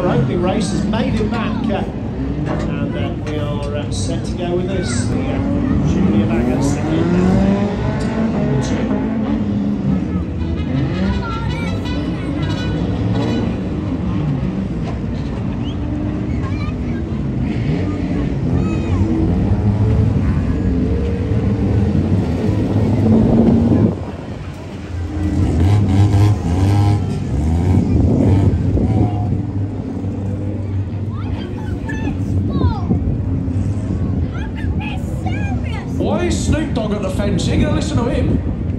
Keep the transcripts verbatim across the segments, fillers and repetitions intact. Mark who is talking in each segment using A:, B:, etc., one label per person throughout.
A: our opening race has made it back. Uh, and uh, we are uh, set to go with this. The uh, Junior Bangers in number two.
B: Why is Snoop Dogg at the fence? Are you going to listen to him?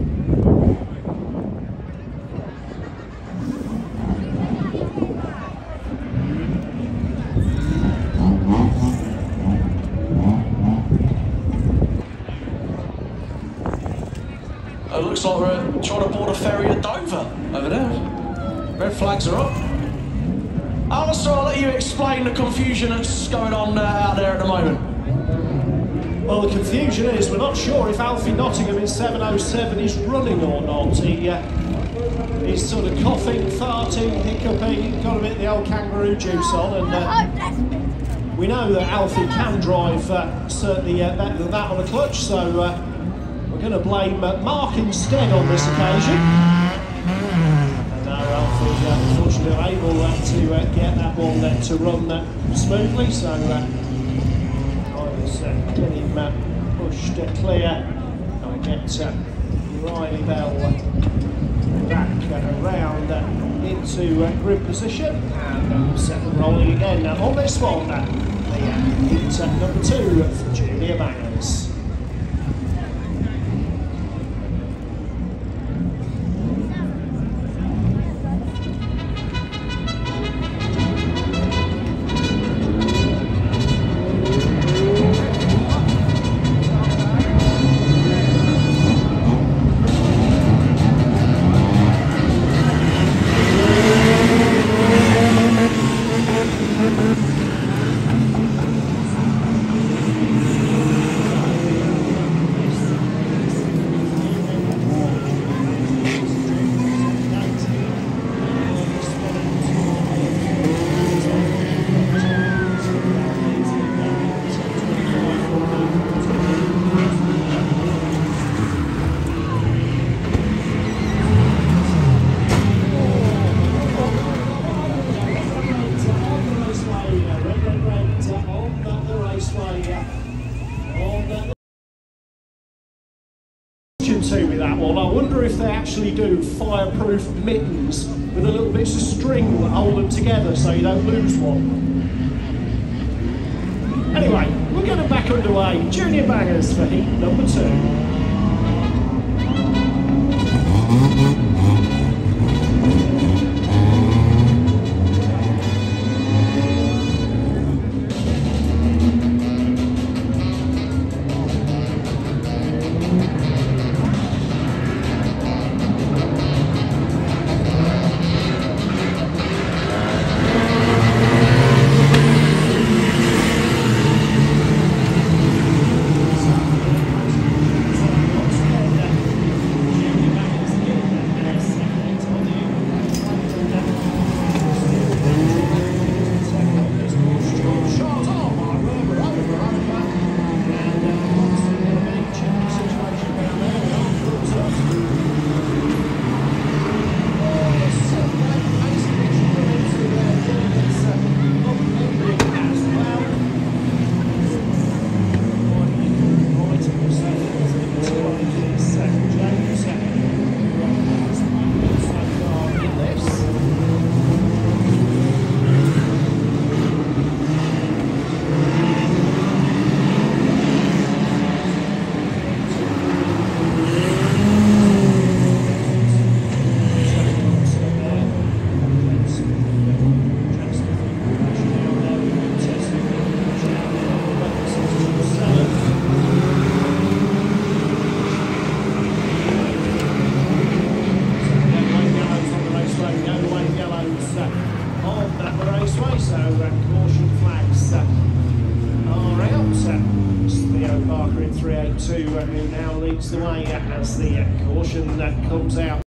B: It looks like we're trying to board a ferry at Dover over there. Red flags are up. Alistair, I'll let you explain the confusion that's going on uh, out there at the moment.
A: Well, the confusion is we're not sure if Alfie Nottingham in seven oh seven is running or not. He, uh, he's sort of coughing, farting, hiccuping, got a bit of the old kangaroo juice on, and uh, we know that Alfie can drive uh, certainly uh, better than that on a clutch, so uh, we're going to blame uh, Mark instead on this occasion. And now Alfie, uh, unfortunately, able uh, to uh, get that one uh, to run uh, smoothly, so. Uh, Uh, get him uh, pushed uh, clear. I get uh, Riley Bell uh, back uh, around uh, into uh, grid position, and uh, second rolling again uh, on this one. Uh, the uh, hit uh, number two for Junior Bangers. To with that one. I wonder if they actually do fireproof mittens with a little bits of string that hold them together so you don't lose one. Anyway, we're getting back underway. Junior Bangers for heat number two. Who now leads the way as the uh, caution uh, comes out.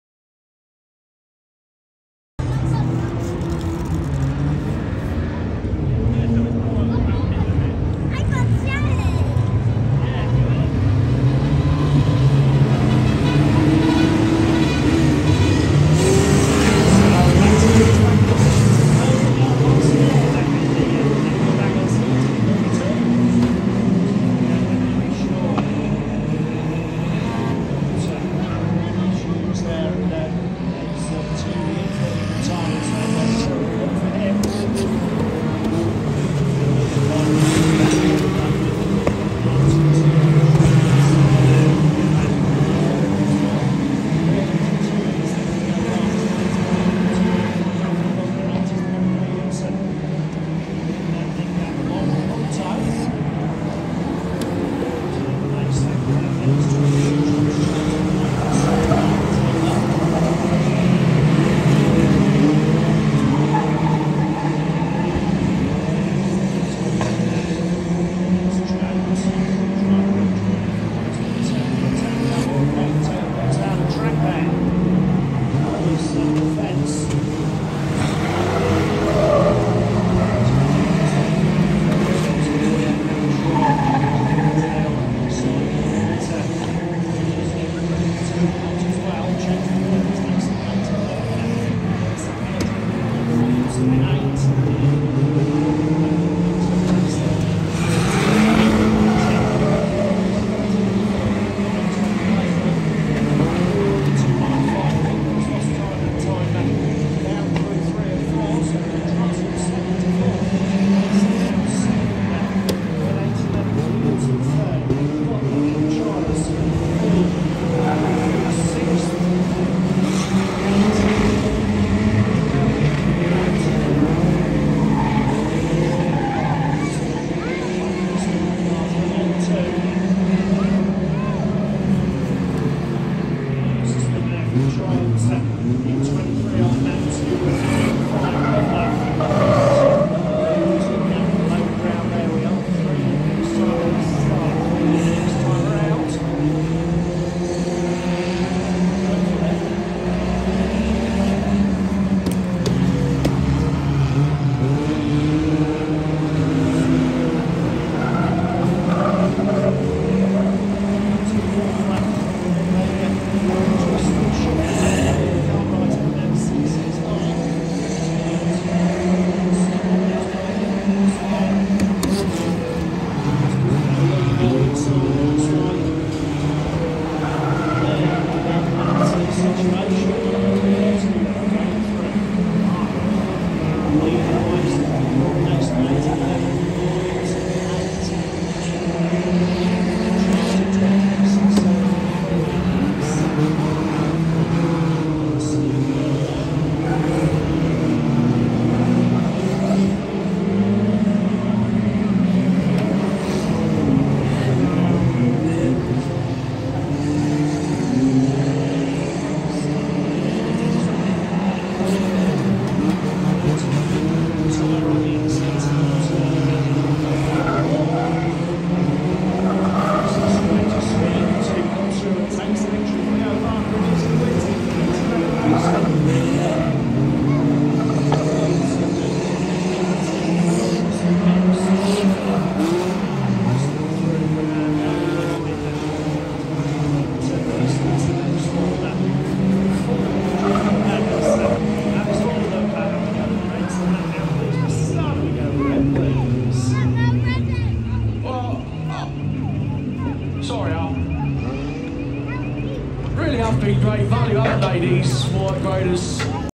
B: Sorry, Al. Really have been great value, haven't they, these white graders?